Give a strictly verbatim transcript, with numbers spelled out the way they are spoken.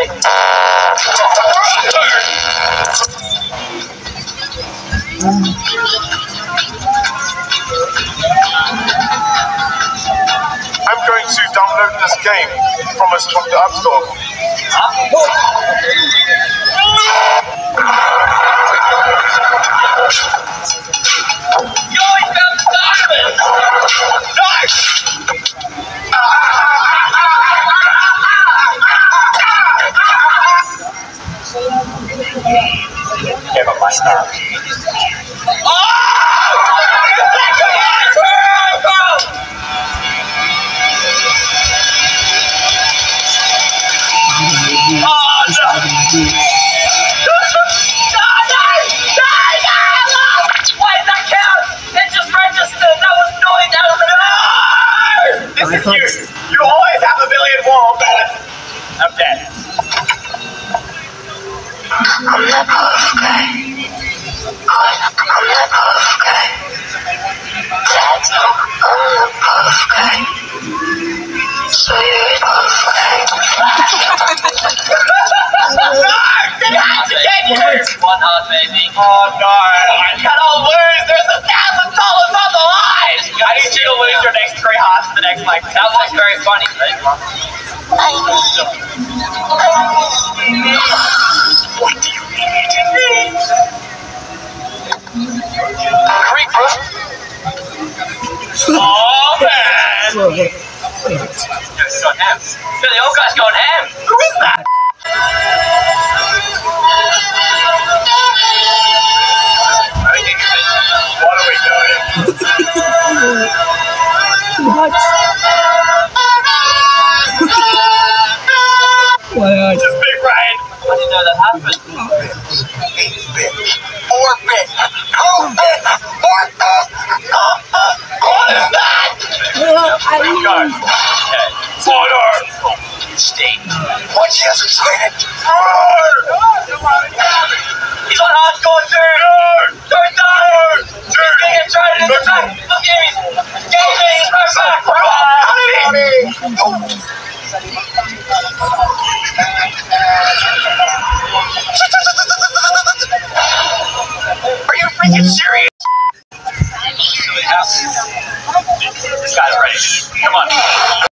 I'm going to download this game from us from the App Store. Huh? You always found the diamond! Nice! Give up my stuff. Oh! Oh, no! Why did that count? It just registered. That was noise out of the no! This is you. You always have a million more, but I'm dead. One heart, baby. Oh no, I cannot lose. There's a thousand dollars on the line. I need you to lose your next three hearts for the next like. That was very funny. What do you need? Creek, bro. Oh man. He's going ham. The old guy's going ham. Who is that? What are we doing? What? What? Just big rain. I didn't know that happened. Eight bit, four bit, two bit, four bit. What is that? Uh, I don't know. Okay. Water. State. What she has excited? He's on hardcore turn. Turn down. Turn. He's trying to attack. Look at him. He's gaming. He's right back. Are you freaking serious? This guy's ready. Come on.